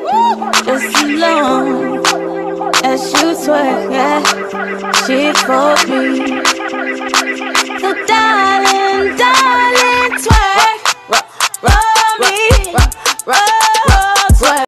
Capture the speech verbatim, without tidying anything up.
just as long as you twerk, yeah. She for me.